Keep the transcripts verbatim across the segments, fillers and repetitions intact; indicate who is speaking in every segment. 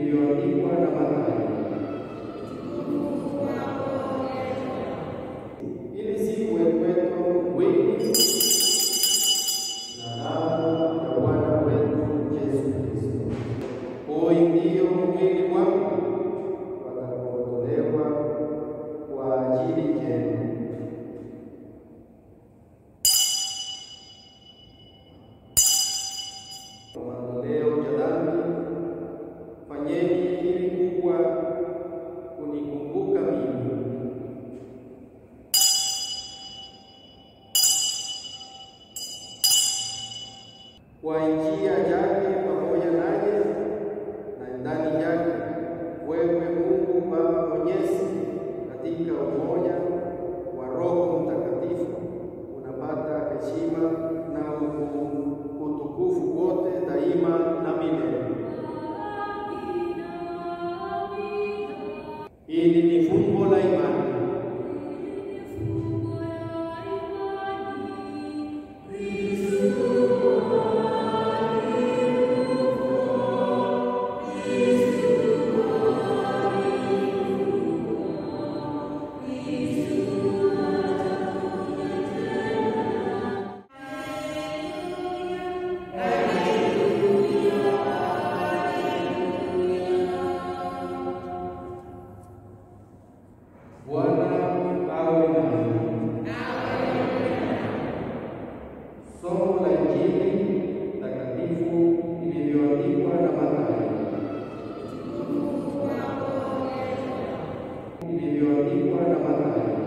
Speaker 1: ilivyoandikwa na Mathayo. Ili siku kwetu mwili na damu ya Bwana wetu Yesu Kristo. Huyu ndio mwili wangu watakaotolewa kwa ajili yenu. Matoleo ya dhambi, fanyeni hili kuwa kunikumbuka mimi. Kwa njia yake pamoja naye na ndani yake, wewe Mungu Baba Mwenyezi, katika umoja wa Roho Mtakatifu, unapata heshima na utukufu wote daima na milele. Hili ni fumbo la imani. Somo la Injili takatifu ilivyoandikwa na Mathayo. Ilivyoandikwa na Mathayo.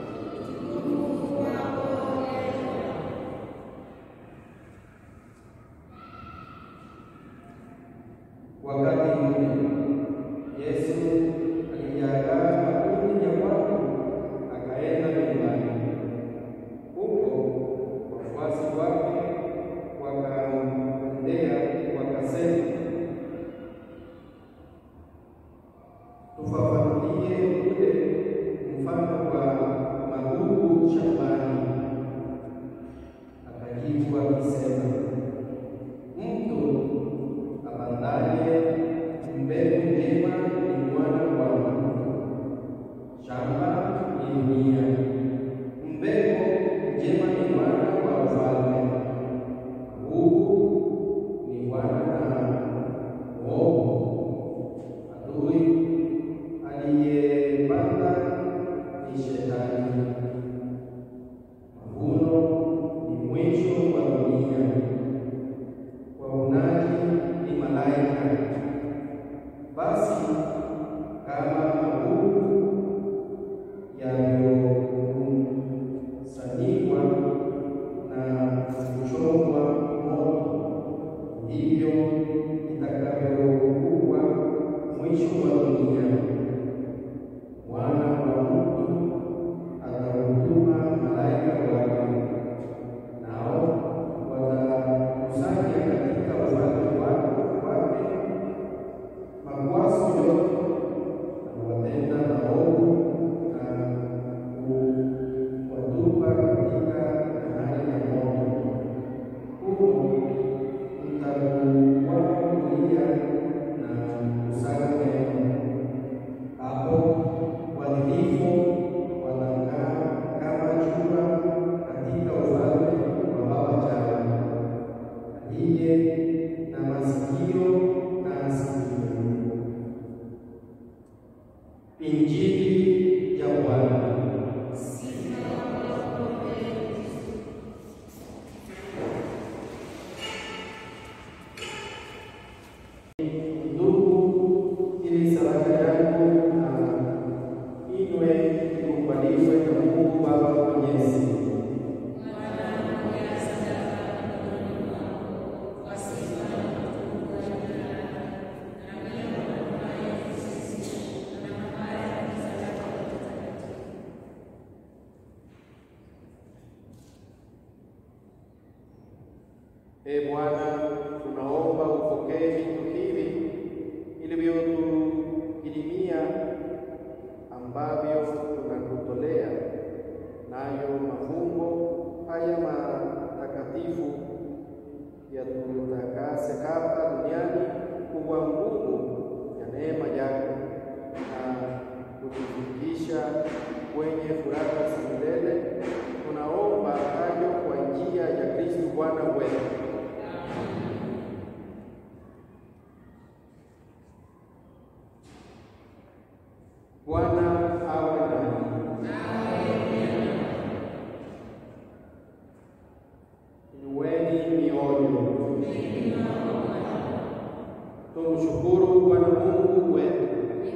Speaker 1: Wakati ule Yesu alijagaa makundi ya watu, akaenda nyumbani. Huko wafuasi wake wakamwendea wakasema, tufafanulie ule mfano wa magugu shambani. Akajibu akisema, mtu apandaye mbegu njema ni mwana wa mtu. Shamba ni dunia. Mbegu njema ni mwana wa ufalme. Magugu ni wana na mwovu. Adui aliyepanda ni Shetani. Mavuno ni mwisho wa dunia. Wavunaji ni malaika. Basi kama magugu yaliyokusanywa na kuchomwa moto, ndivyo itakavyokuwa mwisho wa dunia. Mwana wa Mtu atawatuma malaika wake, nao watakusanya katika ufalme wake makwazo yote na watenda maovu na kuwatupa katika bahari ya moto. Huko mtakuwa kulia na kusaga meno. Hapo waadilifu watang'aa kama jua katika ufalme wa Baba yao. Aliye na masikio na asikie. Injili ya Bwana. Ndugu, ili sadaka yangu na inywe ikubaliwe na Mungu Baba Mwenyezi. Ee Bwana, tunaomba upokee vitu hivi ilivyotukirimia, ambavyo tunakutolea nayo mafumbo haya matakatifu, yatutakase hapa duniani kuwa nguvu ya Bwana awe nanyi. Inueni mioyo. Tumshukuru Bwana Mungu wetu.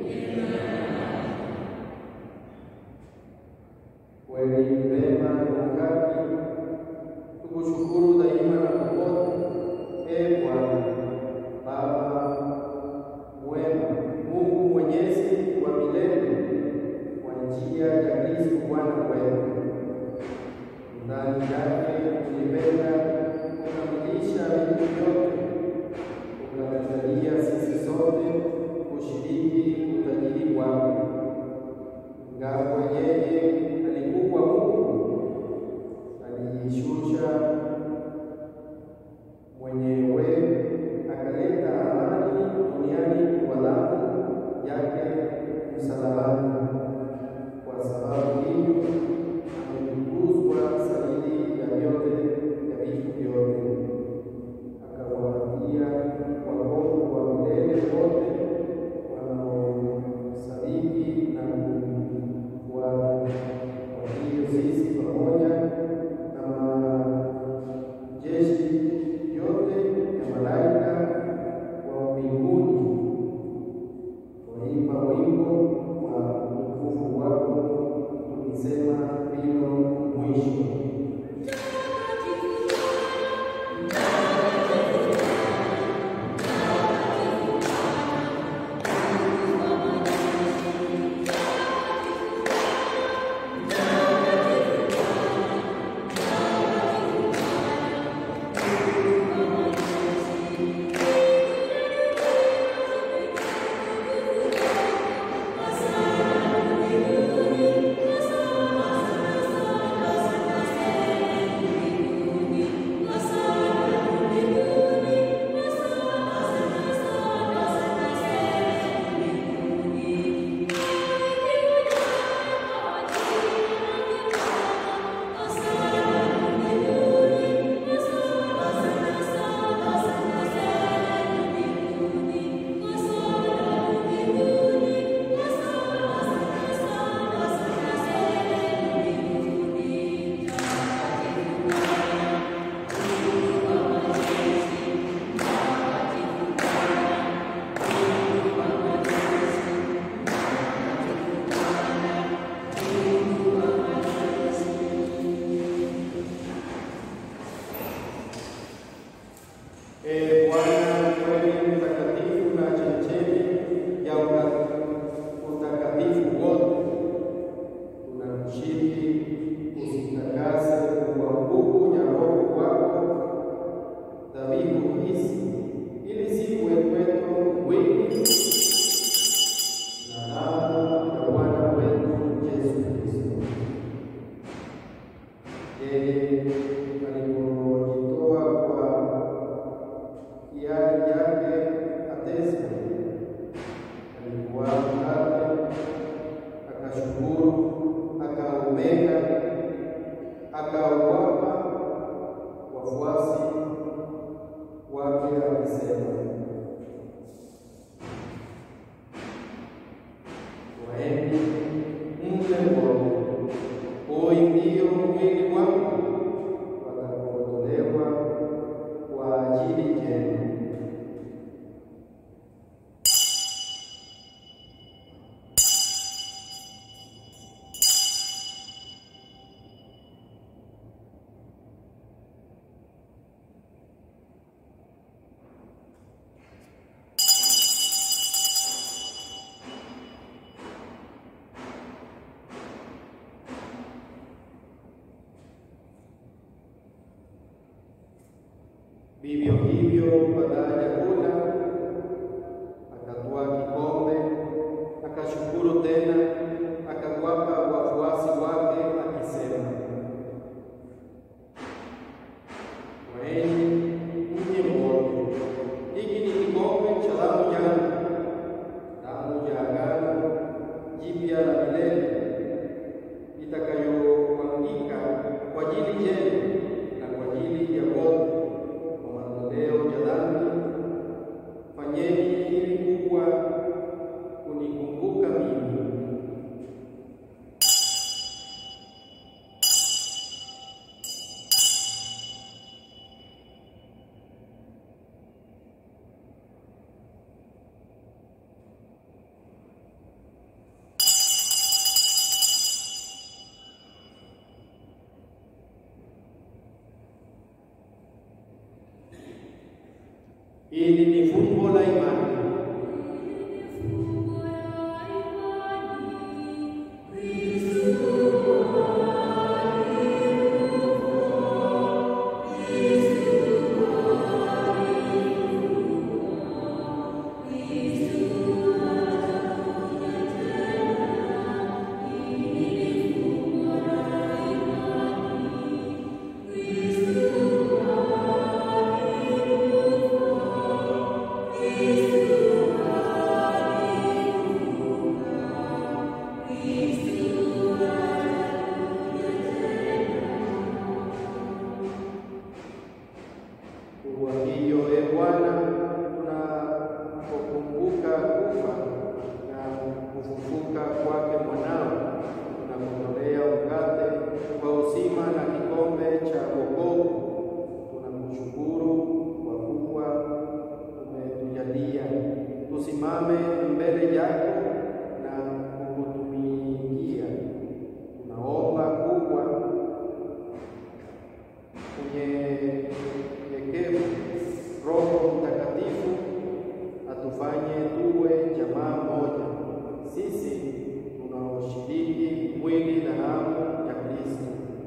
Speaker 1: Kweli vema na haki, tukushukuru daima na popote, ee Bwana Baba mwema, Mungu mwenyezi wa milele, kwa njia ya Kristo Bwana wetu. Ndani yake ulipenda kukamilisha vitu vyote, ukatujalia sisi sote kushiriki utajiri wake. Ingawa yeye alikuwa Mungu, alijishusha mwenyewe, akaleta amani duniani kwa damu yake msalabani. Kwa sababu hiyo ametukuzwa zaidi ya vyote ya vitu vyote, akawapatia wokovu wa milele wote wanaosadiki na kufuata. Kwa hiyo sisi pamoja na majeshi yote ya malaika wa mbinguni tunaimba wimbo wa utukufu wako, tukisema bila mwisho: Ee Bwana kweli mtakatifu na chemchemi ya utakatifu wote, tunakusihi usitakase kwa nguvu ya Roho wako dhabihu hizi, ili ziwe kwetu mwili na damu ya Bwana wetu Yesu Kristo. Yeye alipojitoa kwa hiari yake ateswe, alikuwa mkate, akashukuru, akaumega, akawapa wafuasi wake akisema, twaeni mle wote, huu ndio mwili wangu watakaotolewa kwa ajili yenu. Vivyo hivyo baada ya kula, akatwaa kikombe, akashukuru tena, akawapa wafuasi wake akisema, twaeni mnywe wote, hiki ni kikombe cha damu yangu, damu ya agano jipya la milele, itakayomwagika kwa ajili yenu na kwa ajili ya wote, leo ya dhambi Hili ni fumbo la imani. Kwa hiyo, e Bwana, tunapokumbuka kufa na kufufuka kwake mwanao, tunakutolea mkate wa uzima na kikombe cha wokovu. Tunakushukuru kwa kuwa umetujalia tusimame mbele yako na kukutumikia. Tunaomba kuwa unyenyekevu Roho Mtakatifu atufanye tuwe jamaa moja, sisi tunaoshiriki mwili na damu ya Kristo.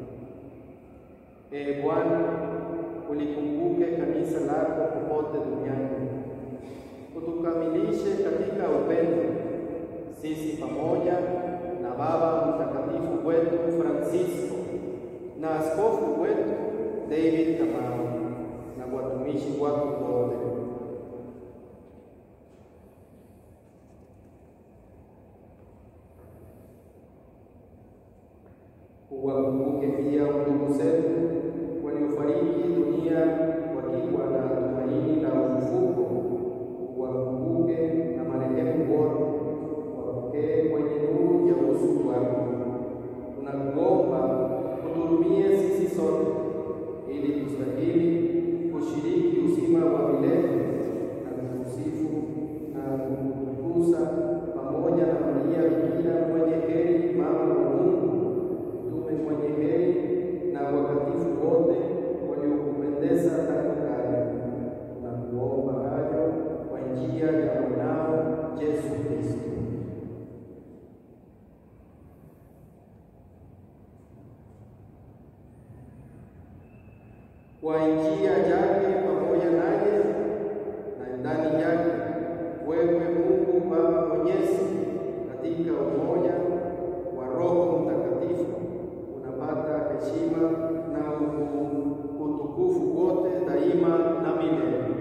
Speaker 1: Ee Bwana, ulikumbuke kanisa lako popote duniani, utukamilishe katika upendo, sisi pamoja na Baba Mtakatifu wetu Francisco na askofu wetu David Kamau na watumishi wako wote. Uwakumbuke pia ndugu zetu waliofariki dunia wakiwa na tumaini la ufufuko. Uwakumbuke na marehemu wote, wapokee kwenye nuru ya uso wako. Tunakuomba uturumie sisi sote ili tustahili kushiriki uzima wa milele na kusifu na kukutukuza pamoja na Maria Bikira mwenye heri, mama wa Mungu, mtume mwenye heri na wakatifu wote waliokupendeza tangu kale. Tunakuomba hayo kwa njia ya mwanao Yesu Kristo. Kwa njia yake pamoja naye na ndani yake, wewe Mungu Baba Mwenyezi, katika umoja wa Roho Mtakatifu, unapata heshima na utukufu wote daima na milele.